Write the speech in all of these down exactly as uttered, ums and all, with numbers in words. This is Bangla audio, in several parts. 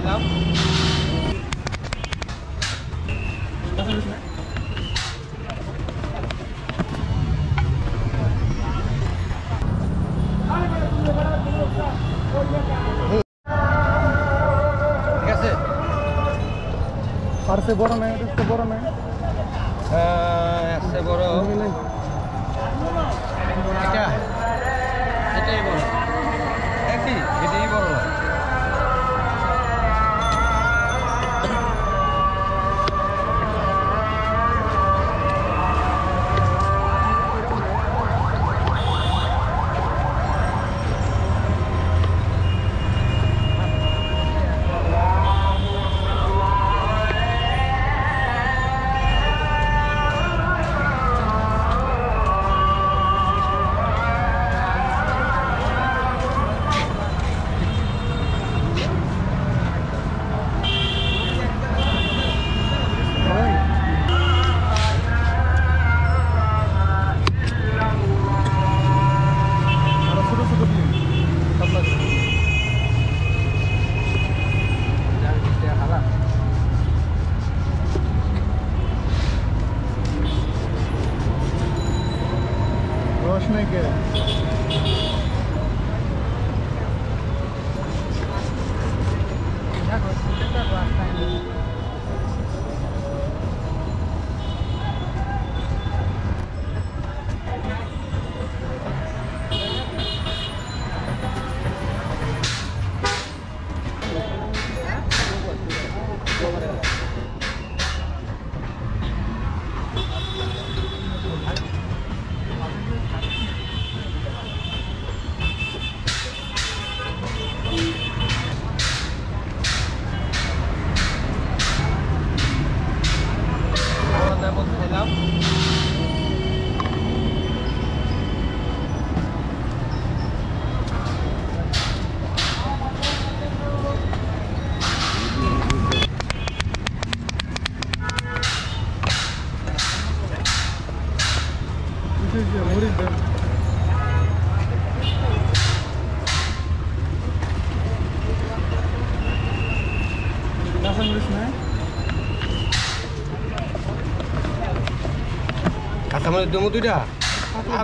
খেলাম। ঠিক আছে, আর সে বড় নেই, একটু বড় নেই, আছে বড় এটা, এটাই বড়, একই এটাই বড়। नहीं के কাঁচামরিচ দেবো দুইটা আর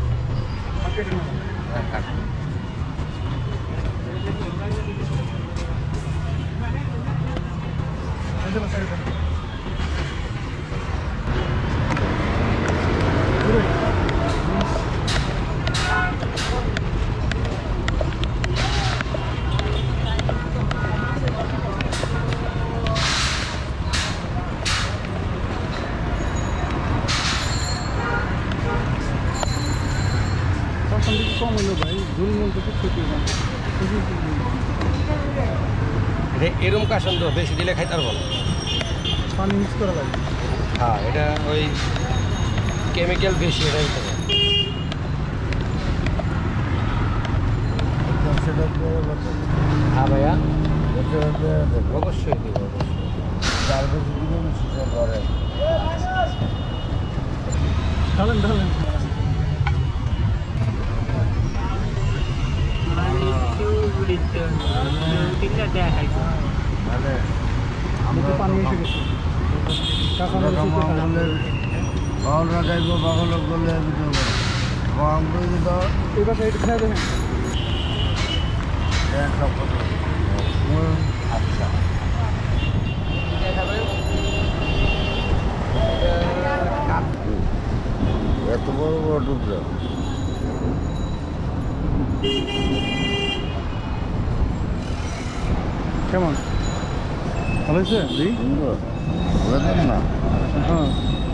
कम हलो भाई झुलमुल तो क्षति এরম কাশন তো বেশি দিলে খাইতে পারবো না, पानी मिक्स करा লাগে। হ্যাঁ এটা ওই কেমিক্যাল বেশি এটাই থাকে। হ্যাঁ ভাইয়া অবশ্যই দিব, ঢালেন ঢালেন পানি এসে গেছে বাউলরা যাইব বাগল বললে এবার সাইড খেয়ে দেখেন আচ্ছা এত বড় বড় টুকরা কেমন ভালো হয়েছে সুন্দর না? হ্যাঁ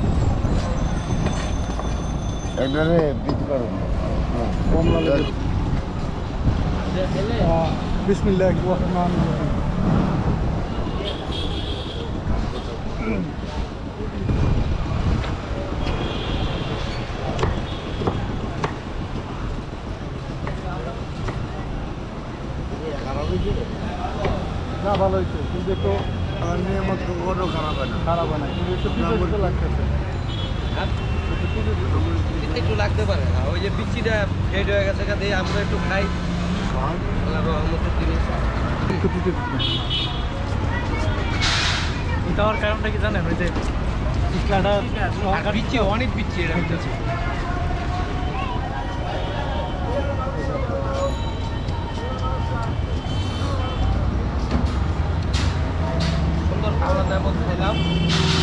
একবারে পিচ করুন কম লাগে। বিসমিল্লাহ রহমান না ভালো হয়েছে কিন্তু একটু নিয়ামত কোনো খারাপ হয় না খারাপ হয় না কিন্তু একটু পিছনে লাগতেছে একটু লাগতে পারে, ওই যে বিচিটা হেড হয়ে গেছে কাজে আমরা একটু খাই, আল্লাহর রহমতের জিনিস। একটু দিতে পিচ্ছি হওয়ার কারণটা কি জানেন? ওই যে পিছলাটা বিচ্ছি অনেক বিচ্ছি এটা হচ্ছে সুন্দর খাবার দাবার খেলাম।